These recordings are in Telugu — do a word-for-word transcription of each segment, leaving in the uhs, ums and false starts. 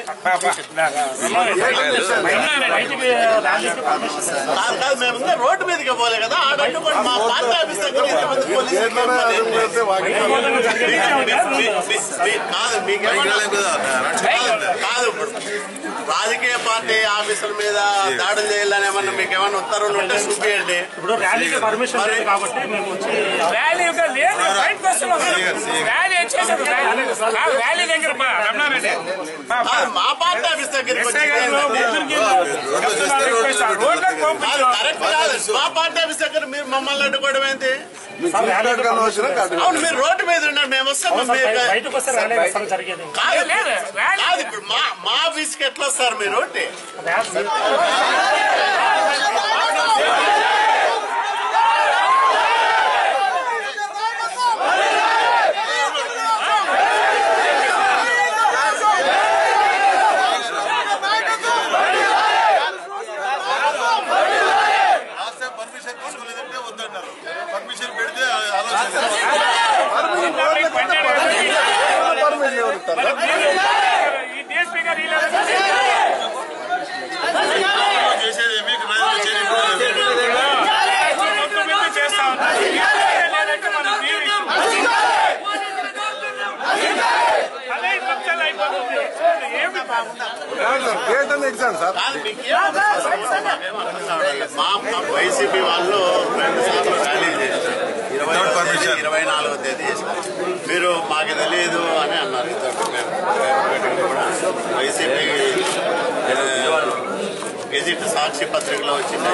మేము రోడ్డు మీదకి పోలే కదా ఆడంటూ మా పార్టీ ఆఫీస్ దగ్గర కాదు మీకేమన్నా కాదు రాజకీయ పార్టీ ఆఫీసుల మీద దాడులు చేయాలని ఏమన్నా మీకు ఏమన్నా ఉత్తర్వులు ఉంటే చూపించండి. ఇప్పుడు ర్యాలీకి పర్మిషన్ లేదు కాబట్టి మేము ర్యాలీ ర్యాలీ దగ్గర మా పార్టీ ఆఫీస్ దగ్గరికి కరెక్ట్ కాదు. మా పార్టీ ఆఫీస్ దగ్గర మీరు మమ్మల్ని అడ్డుకోవడం ఏంటి? అవును మీరు రోడ్డు మీద ఉన్నారు మేము వస్తాం. కాదు ఇప్పుడు మా మా ఆఫీస్కి ఎట్లా వస్తారు మీరు? పర్మిషన్ పెడితే చేసేది మీకు చేస్తా వైసీపీ వాళ్ళు రెండు సార్లు ర్యాలీ చేశారు. ఇరవై ఇరవై నాలుగో తేదీ చేశారు. మీరు మాకు తెలియదు అని అన్నారు. కూడా వైసీపీ గెజిట్ సాక్షి పత్రికలో వచ్చింది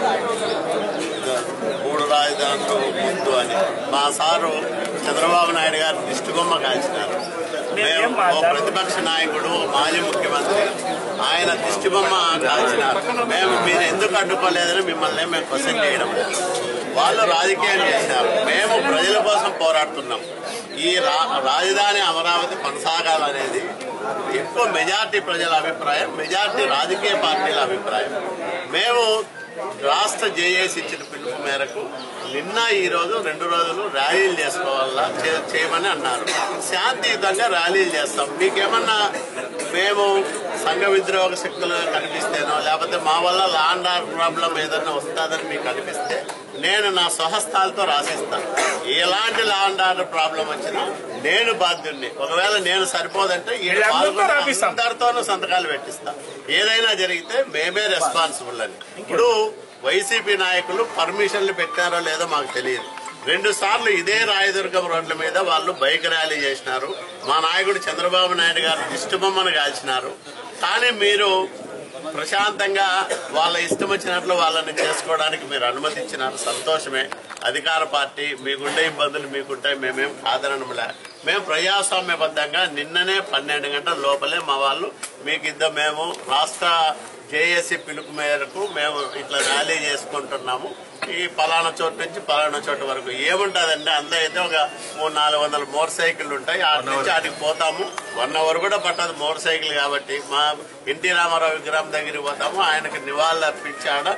మూడు రాజధానులు ముందు అని. మా సారు చంద్రబాబు నాయుడు గారు దిష్టిబొమ్మ కాల్చినారు. మేము ఓ ప్రతిపక్ష నాయకుడు మాజీ ముఖ్యమంత్రి ఆయన దిష్టిబొమ్మ కాల్చినారు. మేము మీరు ఎందుకు అడ్డుకోలేదని మిమ్మల్ని మేము క్వశ్చన్ చేయడం. వాళ్ళు రాజకీయం చేశారు. మేము ప్రజల కోసం పోరాడుతున్నాం. ఈ రాజధాని అమరావతి కొనసాగాలనేది ఎక్కువ మెజార్టీ ప్రజల అభిప్రాయం, మెజార్టీ రాజకీయ పార్టీల అభిప్రాయం. మేము రాష్ట్ర జేఏసీ ఇచ్చిన పిలుపు మేరకు నిన్న ఈ రోజు రెండు రోజులు ర్యాలీలు చేసుకోవాలా చేయమని అన్నారు. శాంతియుతంగా ర్యాలీలు చేస్తాం. మీకేమన్నా మేము సంఘ విద్రోహ శక్తులు కనిపిస్తేనో లేకపోతే మా వల్ల లా అండ్ ఆర్డర్ ప్రాబ్లం ఏదన్నా వస్తుందని మీకు అనిపిస్తే నేను నా స్వహస్తాలతో రాసిస్తాను. ఎలాంటి లా అండ్ ఆర్డర్ ప్రాబ్లం వచ్చినా నేను బాధ్యుడిని. ఒకవేళ నేను సరిపోదంటే అందరితోనూ సంతకాలు పెట్టిస్తా. ఏదైనా జరిగితే మేమే రెస్పాన్సిబుల్ అని. ఇప్పుడు వైసీపీ నాయకులు పర్మిషన్లు పెట్టారో లేదో మాకు తెలియదు. రెండు సార్లు ఇదే రాయదుర్గం రోడ్ల మీద వాళ్ళు బైక్ ర్యాలీ చేసినారు. మా నాయకుడు చంద్రబాబు నాయుడు గారు దిష్టిబొమ్మను కాల్చినారు. కానీ మీరు ప్రశాంతంగా వాళ్ళ ఇష్టం వచ్చినట్లు వాళ్ళని చేసుకోవడానికి మీరు అనుమతించినారు. సంతోషమే. అధికార పార్టీ మీకుండే ఇబ్బందులు మీకుంటాయి, మేమేం కాదనములే. మేము ప్రజాస్వామ్యబద్ధంగా నిన్ననే పన్నెండు గంటల లోపలే మా వాళ్ళు మీకు ఇద్దాం మేము రాష్ట్ర జేఏసీ పిలుపు మేరకు మేము ఇట్లా ర్యాలీ చేసుకుంటున్నాము. ఈ పలానా చోటు నుంచి పలానా చోటు వరకు ఏముంటుందండి అంతా అయితే ఒక మూడు నాలుగు వందల మోటార్ సైకిళ్ళు ఉంటాయి. ఆటి నుంచి ఆటికి పోతాము. వన్ అవర్ కూడా పట్టదు మోటార్ సైకిల్ కాబట్టి. మా ఎన్టీ రామారావు విగ్రహం దగ్గరికి పోతాము. ఆయనకు నివాళులు అర్పించి ఆడ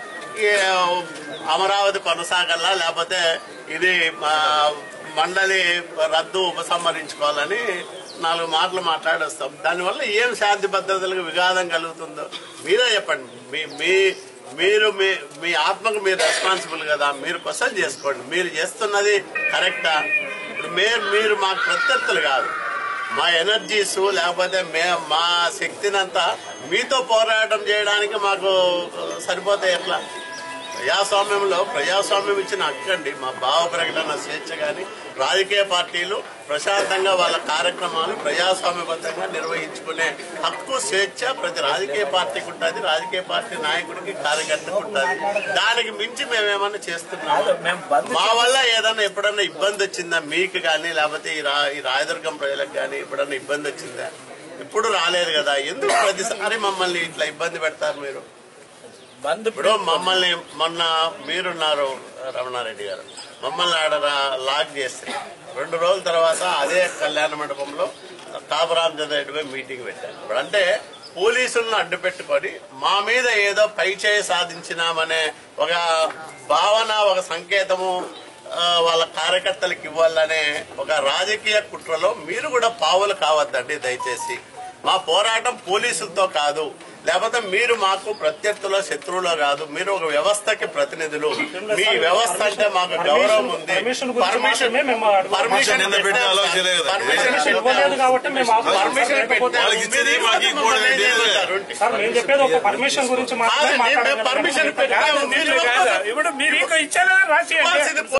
అమరావతి కొనసాగల్లా లేకపోతే ఇది మండలి రద్దు ఉపసంహరించుకోవాలని నాలుగు మాటలు మాట్లాడొస్తాం. దానివల్ల ఏం శాంతి భద్రతలకు విఘాతం కలుగుతుందో మీరే చెప్పండి. మీ మీ మీరు మీ మీ ఆత్మకు మీరు రెస్పాన్సిబుల్ కదా, మీరు క్వశ్చన్ చేసుకోండి. మీరు చేస్తున్నది కరెక్టా? ఇప్పుడు మీరు మీరు మాకు ప్రత్యర్థులు కాదు. మా ఎనర్జీస్ లేకపోతే మే మా శక్తినంతా మీతో పోరాటం చేయడానికి మాకు సరిపోతే ఎట్లా? ప్రజాస్వామ్యంలో ప్రజాస్వామ్యం ఇచ్చిన హక్కండి. మా భావ ప్రకటన స్వేచ్ఛ కానీ రాజకీయ పార్టీలు ప్రశాంతంగా వాళ్ళ కార్యక్రమాలు ప్రజాస్వామ్యబద్ధంగా నిర్వహించుకునే హక్కు స్వేచ్ఛ ప్రతి రాజకీయ పార్టీకి ఉంటుంది, రాజకీయ పార్టీ నాయకుడికి కార్యకర్తకు ఉంటుంది. దానికి మించి మేమేమన్నా చేస్తున్నాము. మా వల్ల ఏదన్నా ఎప్పుడన్నా ఇబ్బంది వచ్చిందా మీకు కానీ లేకపోతే ఈ రా ఈ రాయదుర్గం ప్రజలకు కానీ ఎప్పుడన్నా ఇబ్బంది వచ్చిందా? ఎప్పుడు రాలేదు కదా. ఎందుకు ప్రతిసారి మమ్మల్ని ఇట్లా ఇబ్బంది పెడతారు మీరు? ఇప్పుడు మమ్మల్ని మొన్న మీరున్నారు రమణారెడ్డి గారు మమ్మల్ని ఆడ లాక్ చేస్తే రెండు రోజుల తర్వాత అదే కళ్యాణ మండపంలో తాపు రామచంద్ర రెడ్డి మీటింగ్ పెట్టారు. ఇప్పుడు అంటే పోలీసులను అడ్డు పెట్టుకొని మా మీద ఏదో పై చేయి సాధించినామనే ఒక భావన, ఒక సంకేతము వాళ్ళ కార్యకర్తలకు ఇవ్వాలనే ఒక రాజకీయ కుట్రలో మీరు కూడా పావులు కావద్దండి దయచేసి. మా పోరాటం పోలీసులతో కాదు, లేకపోతే మీరు మాకు ప్రత్యర్థుల శత్రువులో కాదు. మీరు ఒక వ్యవస్థకి ప్రతినిధులు. మీ వ్యవస్థ అంటే మాకు గౌరవం ఉంది. పర్మిషన్ పర్మిషన్ పర్మిషన్ ఇవ్వలేదు కాబట్టి మేము పర్మిషన్ వాళ్ళకి ఇచ్చేది మాకు ఈ కూడా సార్ మేము చెప్పేది ఒక పర్మిషన్ గురించి మాట్లాడే పర్మిషన్ ఇవ్వడం మీరు ఇంకా ఇచ్చారని రాసి